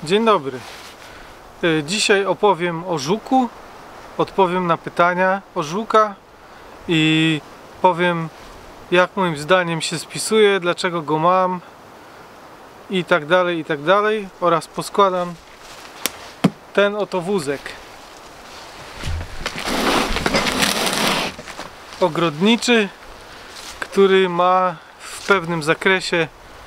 Dzień dobry. Dzisiaj opowiem o żuku, odpowiem na pytania o żuka i powiem, jak moim zdaniem się spisuje, dlaczego go mam i tak dalej, oraz poskładam ten oto wózek ogrodniczy, który ma w pewnym zakresie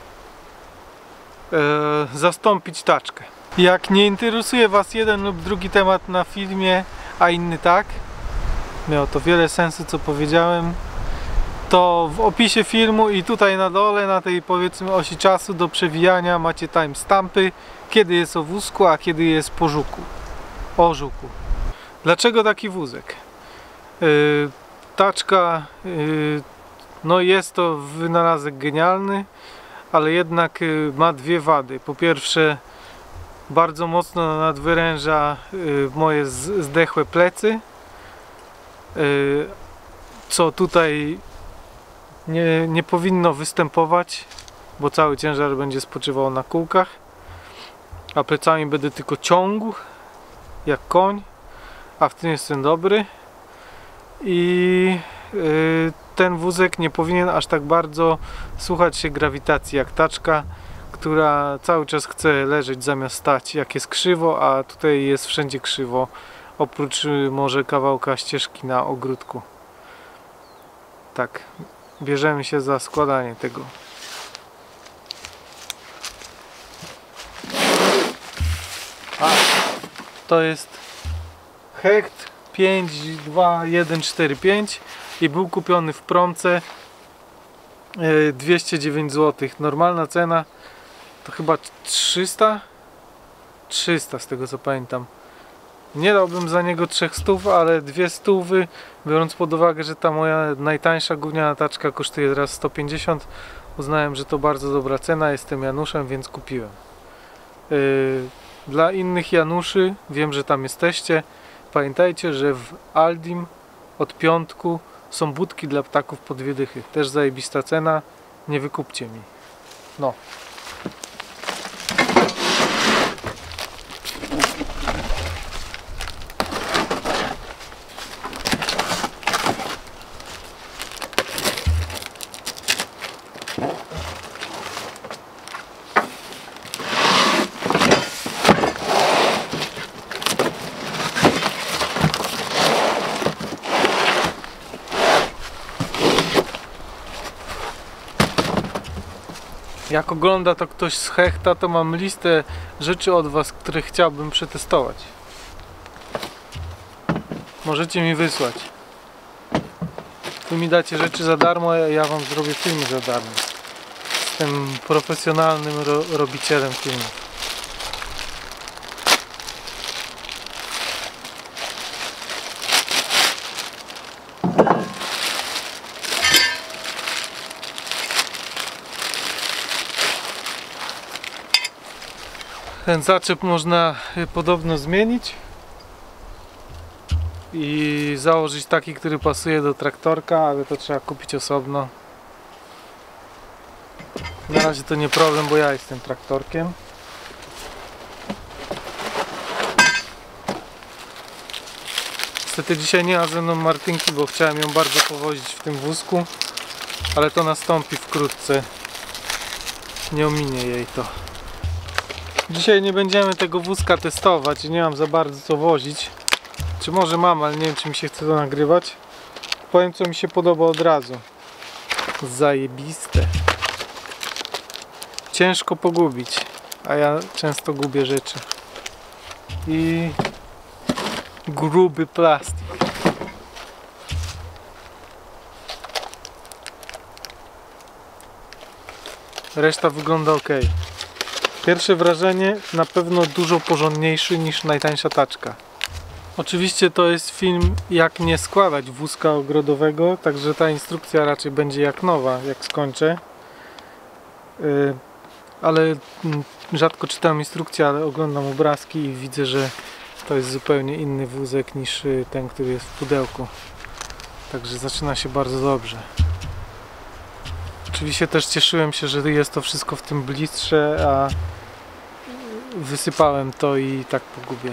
zastąpić taczkę. Jak nie interesuje Was jeden lub drugi temat na filmie, a inny tak, miało to wiele sensu, co powiedziałem, to w opisie filmu i tutaj na dole, na tej powiedzmy osi czasu do przewijania macie timestampy, kiedy jest o wózku, a kiedy jest po żuku. O żuku. Dlaczego taki wózek? Taczka, no jest to wynalazek genialny, ale jednak ma dwie wady. Po pierwsze, bardzo mocno nadwyręża moje zdechłe plecy, co tutaj nie powinno występować, bo cały ciężar będzie spoczywał na kółkach, a plecami będę tylko ciągł jak koń, a w tym jestem dobry. I ten wózek nie powinien aż tak bardzo słuchać się grawitacji jak taczka, która cały czas chce leżeć zamiast stać, jak jest krzywo, a tutaj jest wszędzie krzywo, oprócz może kawałka ścieżki na ogródku. Tak, bierzemy się za składanie tego. To jest Hecht 52145 i był kupiony w promce 209 zł. Normalna cena to chyba 300 z tego co pamiętam. Nie dałbym za niego 300, ale 200, biorąc pod uwagę, że ta moja najtańsza gówniana taczka kosztuje teraz 150, uznałem, że to bardzo dobra cena. Jestem Januszem, więc kupiłem. Dla innych Januszy, wiem, że tam jesteście, pamiętajcie, że w Aldim od piątku są budki dla ptaków po 2 dychy. Też zajebista cena, nie wykupcie mi. No. Jak ogląda to ktoś z Hechta, to mam listę rzeczy od Was, które chciałbym przetestować. Możecie mi wysłać. Wy mi dacie rzeczy za darmo, a ja Wam zrobię filmy za darmo. Jestem profesjonalnym robicielem filmów. Ten zaczep można podobno zmienić i założyć taki, który pasuje do traktorka, ale to trzeba kupić osobno. Na razie to nie problem, bo ja jestem traktorkiem. Niestety dzisiaj nie ma ze mną Martynki, bo chciałem ją bardzo powozić w tym wózku, ale to nastąpi wkrótce. Nie ominie jej to. Dzisiaj nie będziemy tego wózka testować, nie mam za bardzo co wozić. Czy może mam, ale nie wiem, czy mi się chce to nagrywać. Powiem, co mi się podoba od razu. Zajebiste. Ciężko pogubić, a ja często gubię rzeczy. I gruby plastik. Reszta wygląda ok. Pierwsze wrażenie, na pewno dużo porządniejszy niż najtańsza taczka. Oczywiście to jest film, jak nie składać wózka ogrodowego, także ta instrukcja raczej będzie jak nowa, jak skończę. Ale rzadko czytam instrukcję, ale oglądam obrazki i widzę, że to jest zupełnie inny wózek niż ten, który jest w pudełku. Także zaczyna się bardzo dobrze. Oczywiście też cieszyłem się, że jest to wszystko w tym blistrze, a wysypałem to i tak pogubię.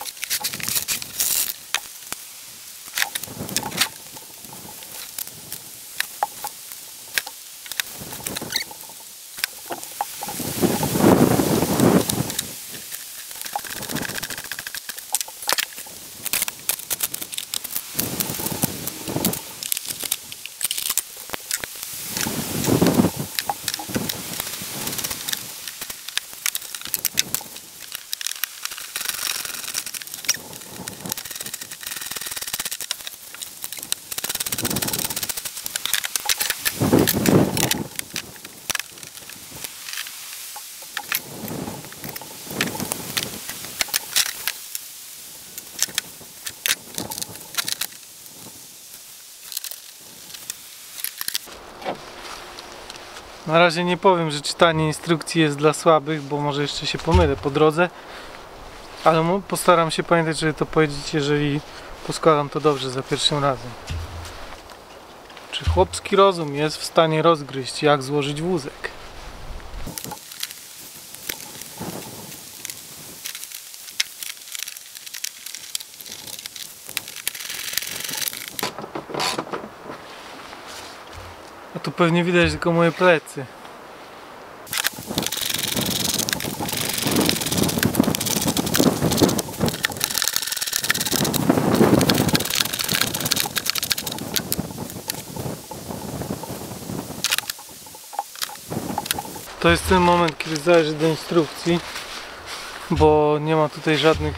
Na razie nie powiem, że czytanie instrukcji jest dla słabych, bo może jeszcze się pomylę po drodze, ale postaram się pamiętać, żeby to powiedzieć, jeżeli poskładam to dobrze za pierwszym razem. Czy chłopski rozum jest w stanie rozgryźć, jak złożyć wózek? A tu pewnie widać tylko moje plecy. To jest ten moment, kiedy zależy do instrukcji, bo nie ma tutaj żadnych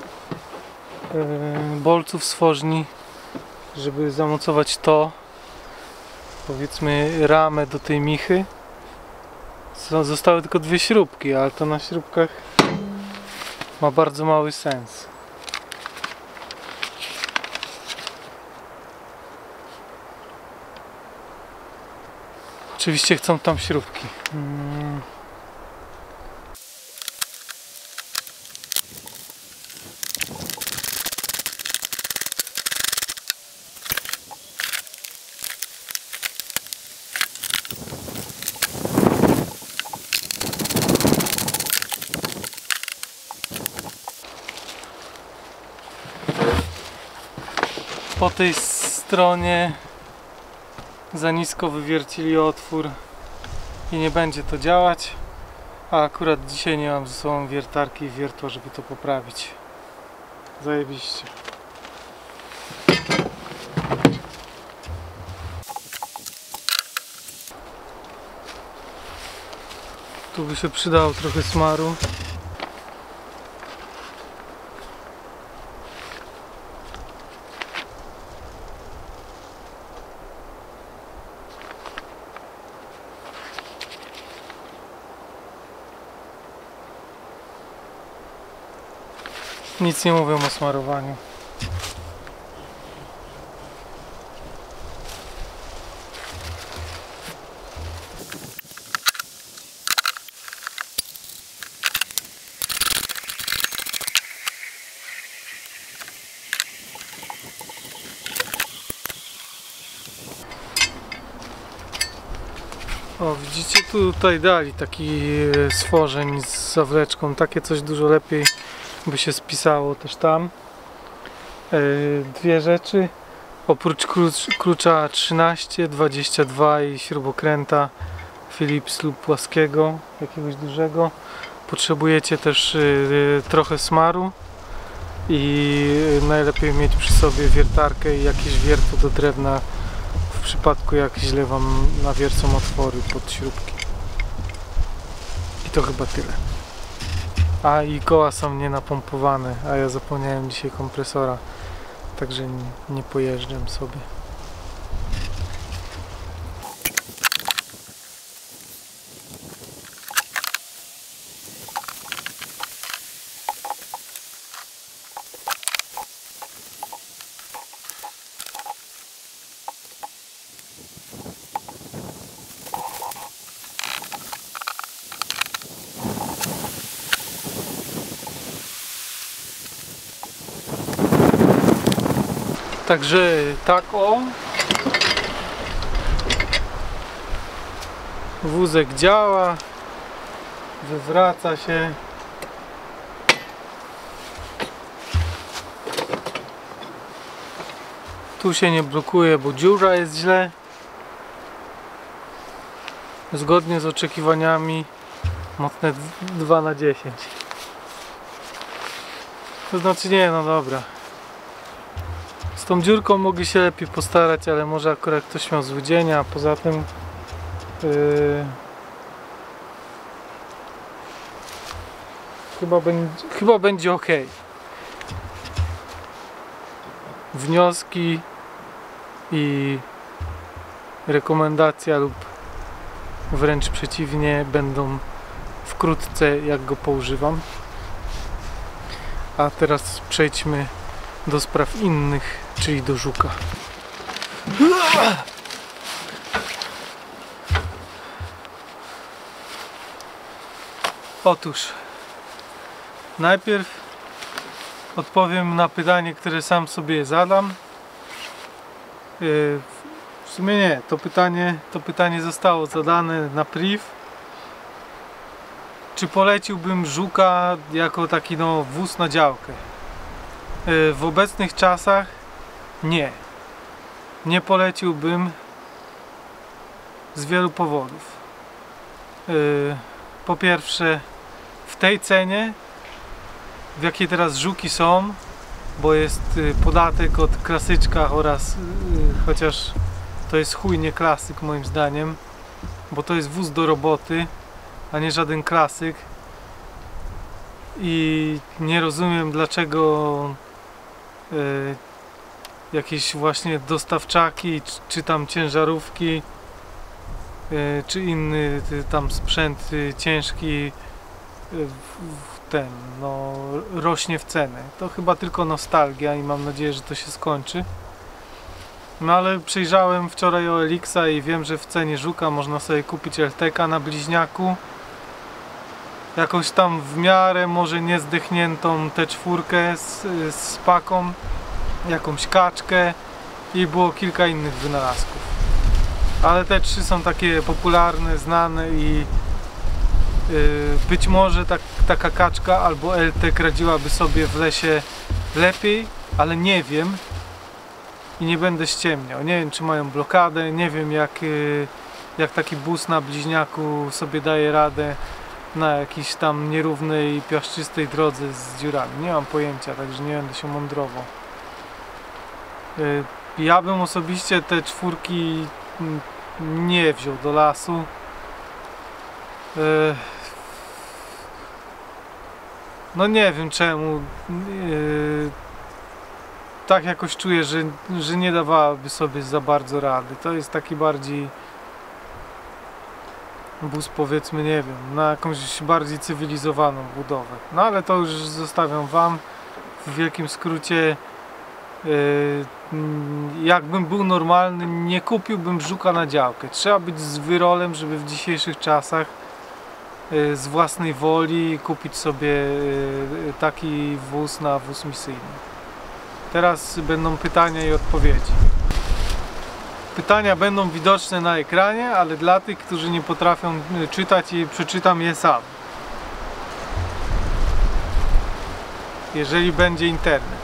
bolców, stworzni, żeby zamocować to, powiedzmy, ramę do tej michy. Zostały tylko dwie śrubki, ale to na śrubkach ma bardzo mały sens. Oczywiście chcą tam śrubki. Po tej stronie za nisko wywiercili otwór i nie będzie to działać, a akurat dzisiaj nie mam ze sobą wiertarki i wiertła, żeby to poprawić. Zajebiście. Tu by się przydało trochę smaru. Nic nie mówią o smarowaniu. O, widzicie, tutaj dali taki stworzeń z zawleczką, takie coś dużo lepiej by się spisało też tam. Dwie rzeczy, oprócz klucza 13, 22 i śrubokręta Phillips lub płaskiego, jakiegoś dużego, potrzebujecie też trochę smaru i najlepiej mieć przy sobie wiertarkę i jakieś wiertło do drewna w przypadku jak źle wam nawiercą otwory pod śrubki. I to chyba tyle. A i koła są nienapompowane, a ja zapomniałem dzisiaj kompresora, także nie pojeżdżam sobie. Także tak o. Wózek działa, wywraca się, Tu się nie blokuje, bo dziura jest źle. Zgodnie z oczekiwaniami mocne 2 na 10. To znaczy nie, no dobra. Z tą dziurką mogli się lepiej postarać, ale może akurat ktoś miał zły dzień, a poza tym chyba będzie ok. Wnioski i rekomendacja lub wręcz przeciwnie będą wkrótce, jak go poużywam. A teraz przejdźmy do spraw innych, czyli do żuka. Otóż najpierw odpowiem na pytanie, które sam sobie zadam. W sumie nie, to pytanie zostało zadane na priv. Czy poleciłbym żuka jako taki wóz na działkę? W obecnych czasach nie. Nie poleciłbym z wielu powodów. Po pierwsze, w tej cenie, w jakiej teraz żuki są, bo jest podatek od klasyczka oraz, chociaż to jest chujnie klasyk moim zdaniem, bo to jest wóz do roboty, a nie żaden klasyk. I nie rozumiem, dlaczego jakieś właśnie dostawczaki, czy tam ciężarówki, czy inny tam sprzęt ciężki rośnie w cenę. To chyba tylko nostalgia i mam nadzieję, że to się skończy. No ale przejrzałem wczoraj OLX i wiem, że w cenie żuka można sobie kupić LTK na bliźniaku. Jakąś tam w miarę może nie zdechniętą T4 z paką, jakąś kaczkę i było kilka innych wynalazków. Ale te 3 są takie popularne, znane i być może taka kaczka albo LTK radziłaby sobie w lesie lepiej, ale nie wiem i nie będę ściemniał. Nie wiem, czy mają blokadę, nie wiem jak taki bus na bliźniaku sobie daje radę na jakiejś tam nierównej, piaszczystej drodze z dziurami. Nie mam pojęcia, także nie będę się mądrował. Ja bym osobiście te 4 nie wziął do lasu. No nie wiem czemu. Tak jakoś czuję, że nie dawałaby sobie za bardzo rady. To jest taki bardziej bus, powiedzmy, nie wiem, na jakąś bardziej cywilizowaną budowę. No ale to już zostawiam wam. W wielkim skrócie, jakbym był normalny, nie kupiłbym żuka na działkę. Trzeba być z wyrolem, żeby w dzisiejszych czasach z własnej woli kupić sobie taki wóz na wóz misyjny. Teraz będą pytania i odpowiedzi. Pytania będą widoczne na ekranie, ale dla tych, którzy nie potrafią czytać, i przeczytam je sam. Jeżeli będzie internet.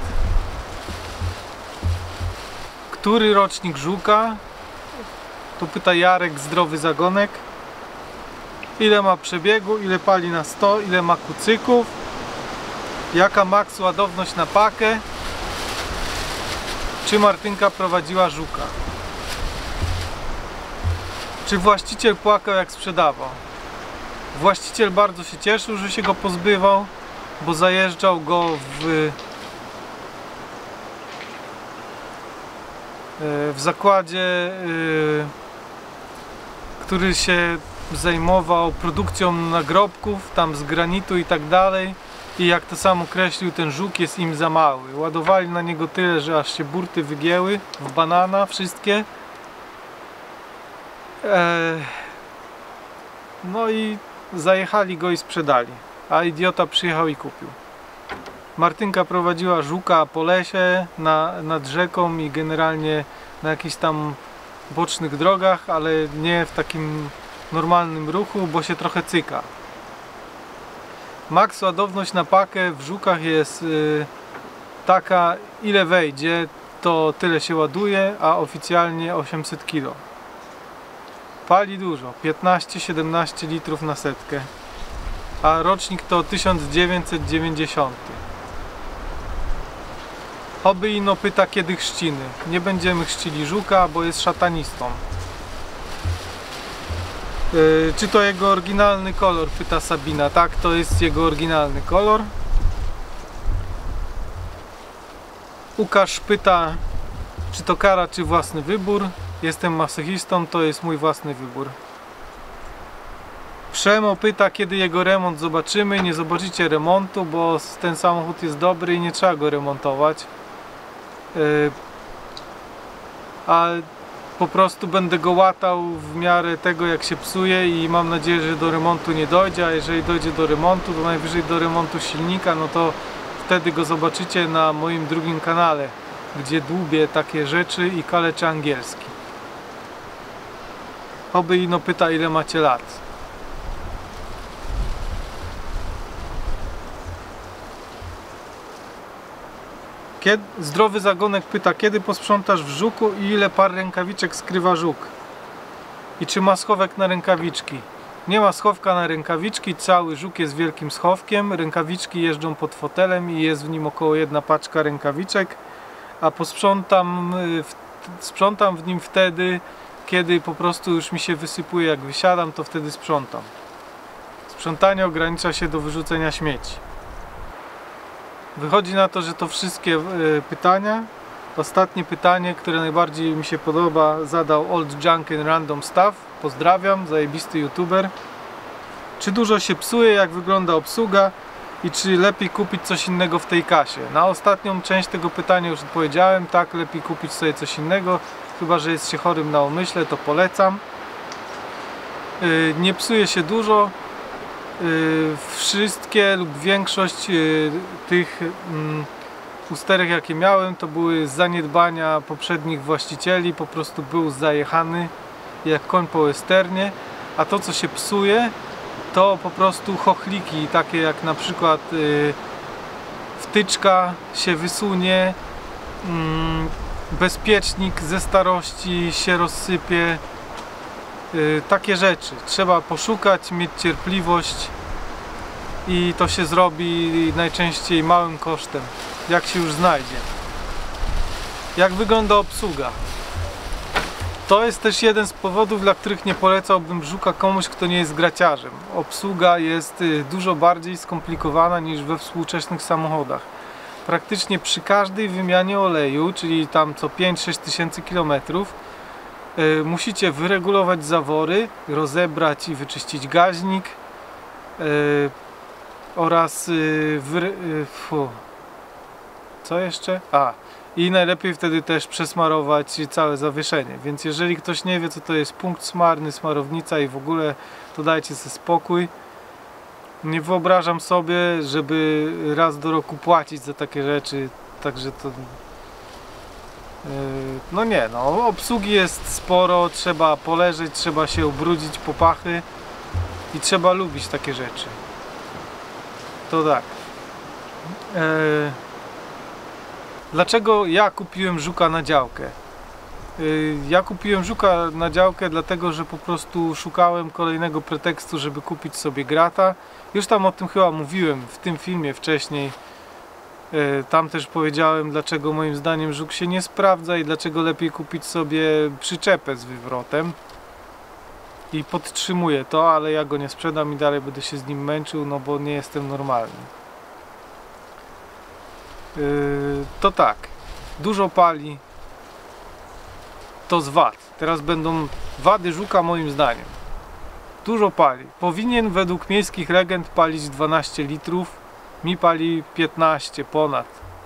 Który rocznik żuka? Tu pyta Jarek, Zdrowy Zagonek. Ile ma przebiegu, ile pali na 100, ile ma kucyków? Jaka maks ładowność na pakę? Czy Martynka prowadziła żuka? Czy właściciel płakał, jak sprzedawał? Właściciel bardzo się cieszył, że się go pozbywał, bo zajeżdżał go w zakładzie, który się zajmował produkcją nagrobków tam z granitu i tak dalej. I jak to sam określił, ten żuk jest im za mały. Ładowali na niego tyle, że aż się burty wygięły w banana wszystkie. No i zajechali go i sprzedali, a idiota przyjechał i kupił. Martynka prowadziła żuka po lesie, nad rzeką i generalnie na jakichś tam bocznych drogach, ale nie w takim normalnym ruchu, bo się trochę cyka. Maks ładowność na pakę w żukach jest taka, ile wejdzie. to tyle się ładuje, a oficjalnie 800 kg. Pali dużo, 15-17 litrów na setkę, a rocznik to 1990. Oby ino pyta, kiedy chrzciny. Nie będziemy chrzcili żuka, bo jest szatanistą. Czy to jego oryginalny kolor? Pyta Sabina. Tak, to jest jego oryginalny kolor. Łukasz pyta, czy to kara, czy własny wybór. Jestem masochistą, to jest mój własny wybór. Przemo pyta, kiedy jego remont zobaczymy. Nie zobaczycie remontu, bo ten samochód jest dobry i nie trzeba go remontować. A po prostu będę go łatał w miarę tego, jak się psuje, i mam nadzieję, że do remontu nie dojdzie, a jeżeli dojdzie do remontu, to najwyżej do remontu silnika, no to wtedy go zobaczycie na moim drugim kanale, gdzie dłubię takie rzeczy i kaleczę angielski. Oby ino pyta, ile macie lat. Zdrowy Zagonek pyta, kiedy posprzątasz w żuku i ile par rękawiczek skrywa żuk? I czy ma schowek na rękawiczki? Nie ma schowka na rękawiczki, cały żuk jest wielkim schowkiem, rękawiczki jeżdżą pod fotelem i jest w nim około 1 paczka rękawiczek, a sprzątam w nim wtedy, kiedy po prostu już mi się wysypuje, jak wysiadam, to wtedy sprzątam. Sprzątanie ogranicza się do wyrzucenia śmieci. Wychodzi na to, że to wszystkie pytania. Ostatnie pytanie, które najbardziej mi się podoba, zadał Old Junk and Random Stuff. Pozdrawiam, zajebisty youtuber. Czy dużo się psuje, jak wygląda obsługa i czy lepiej kupić coś innego w tej kasie? Na ostatnią część tego pytania już odpowiedziałem. Tak, lepiej kupić sobie coś innego, chyba że jest się chorym na umyśle, to polecam. Nie psuje się dużo. Wszystkie lub większość tych usterek, jakie miałem, to były zaniedbania poprzednich właścicieli, po prostu był zajechany jak koń po westernie, a to, co się psuje, to po prostu chochliki, takie jak na przykład wtyczka się wysunie, bezpiecznik ze starości się rozsypie. Takie rzeczy trzeba poszukać, mieć cierpliwość i to się zrobi najczęściej małym kosztem, jak się już znajdzie. Jak wygląda obsługa? To jest też jeden z powodów, dla których nie polecałbym żuka komuś, kto nie jest graciarzem. Obsługa jest dużo bardziej skomplikowana niż we współczesnych samochodach. Praktycznie przy każdej wymianie oleju, czyli tam co 5-6 tysięcy kilometrów, musicie wyregulować zawory, rozebrać i wyczyścić gaźnik oraz co jeszcze? I najlepiej wtedy też przesmarować całe zawieszenie. Więc jeżeli ktoś nie wie, co to jest punkt smarny, smarownica i w ogóle, to dajcie sobie spokój. Nie wyobrażam sobie, żeby raz do roku płacić za takie rzeczy, także to... No nie, no obsługi jest sporo, trzeba poleżeć, trzeba się ubrudzić po pachy i trzeba lubić takie rzeczy. To tak. Dlaczego ja kupiłem żuka na działkę? Ja kupiłem żuka na działkę dlatego, że po prostu szukałem kolejnego pretekstu, żeby kupić sobie grata. Już tam o tym chyba mówiłem w tym filmie wcześniej. Tam też powiedziałem, dlaczego moim zdaniem żuk się nie sprawdza i dlaczego lepiej kupić sobie przyczepę z wywrotem. I podtrzymuję to, ale ja go nie sprzedam i dalej będę się z nim męczył, no bo nie jestem normalny. To tak, dużo pali, to z wad. Teraz będą wady żuka moim zdaniem. Dużo pali. Powinien według miejskich legend palić 12 litrów, mi pali 15 ponad.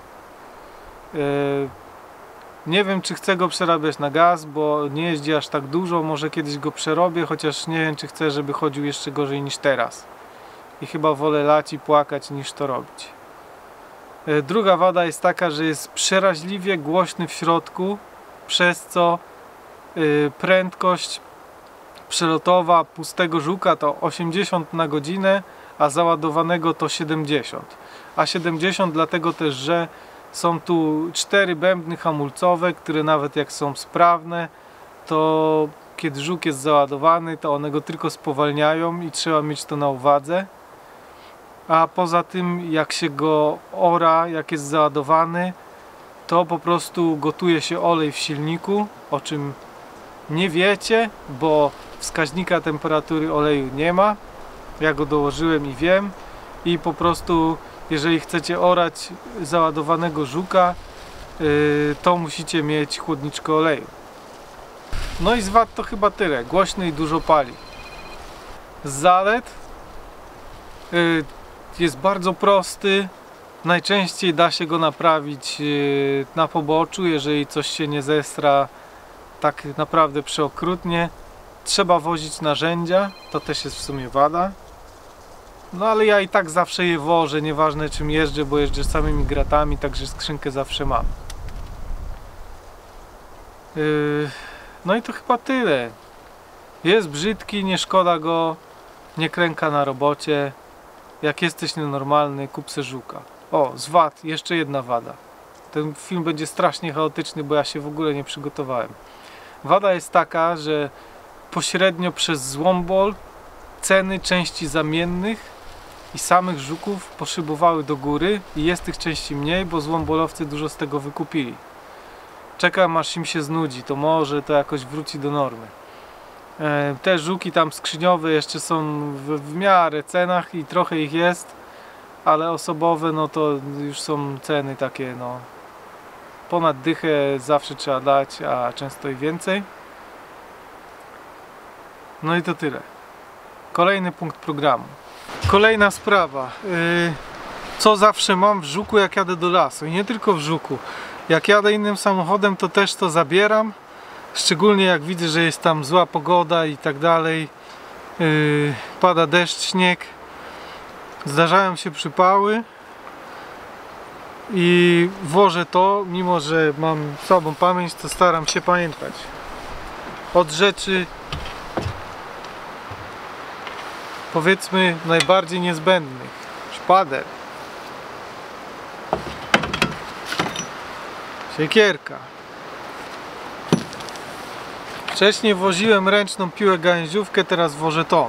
Nie wiem, czy chcę go przerabiać na gaz, bo nie jeździ aż tak dużo, może kiedyś go przerobię, chociaż nie wiem, czy chcę, żeby chodził jeszcze gorzej niż teraz. I chyba wolę lać i płakać, niż to robić. Druga wada jest taka, że jest przeraźliwie głośny w środku, przez co prędkość przelotowa pustego żuka to 80 na godzinę, a załadowanego to 70. A 70 dlatego też, że Są tu 4 bębny hamulcowe, które nawet jak są sprawne, to kiedy żuk jest załadowany, to one go tylko spowalniają i trzeba mieć to na uwadze. A poza tym, jak się go ora, jak jest załadowany, to po prostu gotuje się olej w silniku, o czym nie wiecie, bo wskaźnika temperatury oleju nie ma. Ja go dołożyłem i wiem. I po prostu, jeżeli chcecie orać załadowanego żuka, to musicie mieć chłodniczkę oleju. No i z wad to chyba tyle. Głośny i dużo pali. Z zalet jest bardzo prosty. Najczęściej da się go naprawić na poboczu, jeżeli coś się nie zestra tak naprawdę przeokrutnie. Trzeba wozić narzędzia, to też jest w sumie wada. No ale ja i tak zawsze je wożę, nieważne czym jeżdżę, bo jeżdżę samymi gratami, także skrzynkę zawsze mam. No i to chyba tyle. Jest brzydki, nie szkoda go, nie kręka na robocie. Jak jesteś nienormalny, kup se żuka. O, z wad, jeszcze jedna wada. Ten film będzie strasznie chaotyczny, bo ja się w ogóle nie przygotowałem. Wada jest taka, że pośrednio przez Złombol ceny części zamiennych i samych żuków poszybowały do góry i jest tych części mniej, bo złombolowcy dużo z tego wykupili. Czekam aż im się znudzi, to może to jakoś wróci do normy. Te żuki tam skrzyniowe jeszcze są w miarę cenach i trochę ich jest, ale osobowe no to już są ceny takie no ponad dychę zawsze trzeba dać, a często i więcej. No i to tyle. Kolejny punkt programu. Kolejna sprawa. Co zawsze mam w żuku, jak jadę do lasu. I nie tylko w żuku. Jak jadę innym samochodem, to też to zabieram. Szczególnie jak widzę, że jest tam zła pogoda i tak dalej. Pada deszcz, śnieg. Zdarzają się przypały. I wożę to, mimo że mam słabą pamięć, to staram się pamiętać. Od rzeczy powiedzmy najbardziej niezbędnych. Szpader, siekierka. Wcześniej woziłem ręczną piłę gałęziówkę, teraz wożę tą.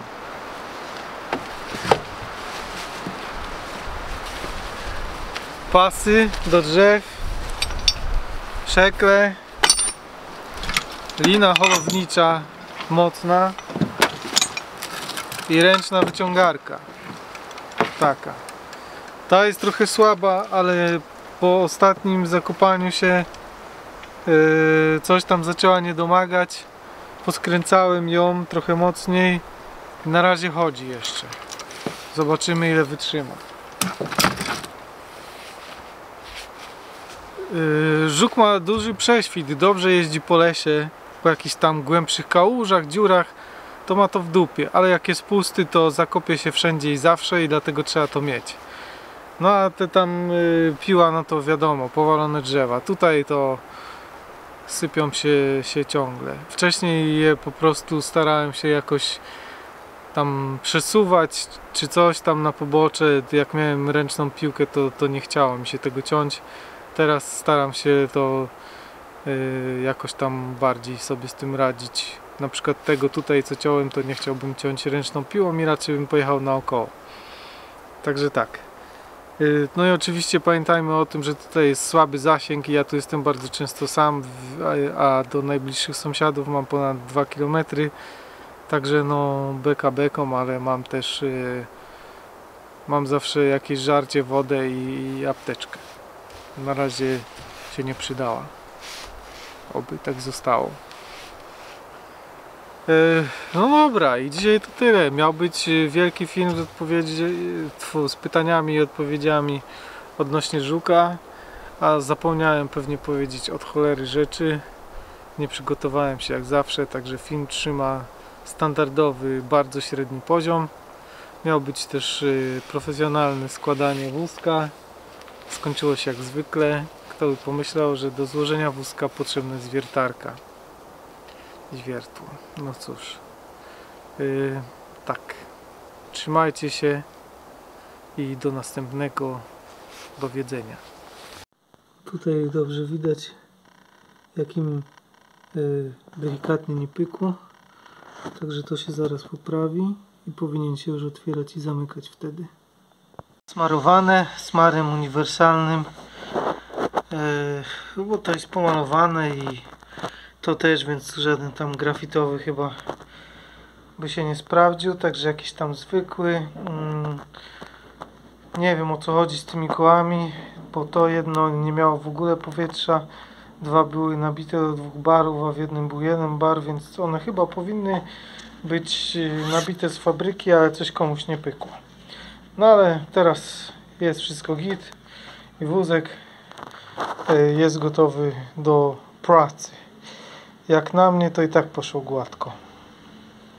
Pasy do drzew, szekle, lina holownicza mocna i ręczna wyciągarka. Taka. Ta jest trochę słaba, ale po ostatnim zakopaniu się coś tam zaczęła nie domagać. Poskręcałem ją trochę mocniej. Na razie chodzi jeszcze. Zobaczymy, ile wytrzyma. Żuk ma duży prześwit, dobrze jeździ po lesie, po jakichś tam głębszych kałużach, dziurach, to ma to w dupie, ale jak jest pusty, to zakopie się wszędzie i zawsze i dlatego trzeba to mieć. No a te tam piła, no to wiadomo, powalone drzewa, tutaj to sypią się ciągle. Wcześniej je po prostu starałem się jakoś tam przesuwać, czy coś tam na pobocze, jak miałem ręczną piłkę, to nie chciało mi się tego ciąć. Teraz staram się to jakoś tam bardziej sobie z tym radzić. Na przykład tego tutaj co ciąłem, to nie chciałbym ciąć ręczną piłą i raczej bym pojechał naokoło. Także tak. No i oczywiście pamiętajmy o tym, że tutaj jest słaby zasięg i ja tu jestem bardzo często sam, a do najbliższych sąsiadów mam ponad 2 km. Także no beka beką, ale mam też mam zawsze jakieś żarcie, wodę i apteczkę. Na razie się nie przydała. Oby tak zostało. No dobra, i dzisiaj to tyle. Miał być wielki film z pytaniami i odpowiedziami odnośnie żuka, a zapomniałem pewnie powiedzieć od cholery rzeczy. Nie przygotowałem się jak zawsze, także film trzyma standardowy, bardzo średni poziom. Miał być też profesjonalne składanie wózka. Skończyło się jak zwykle. Kto by pomyślał, że do złożenia wózka potrzebna jest wiertarka i wiertło. No cóż, tak, trzymajcie się i do następnego, do widzenia. tutaj dobrze widać, jakim delikatnie nie pykło. Także to się zaraz poprawi i powinien się już otwierać i zamykać wtedy. Smarowane smarem uniwersalnym, bo to jest pomalowane i to też, więc żaden tam grafitowy chyba by się nie sprawdził, także jakiś tam zwykły. Nie wiem, o co chodzi z tymi kołami, bo to jedno nie miało w ogóle powietrza, dwa były nabite do 2 barów, a w jednym był 1 bar, więc one chyba powinny być nabite z fabryki, ale coś komuś nie pykło. No ale teraz jest wszystko git i wózek jest gotowy do pracy. Jak na mnie, to i tak poszło gładko.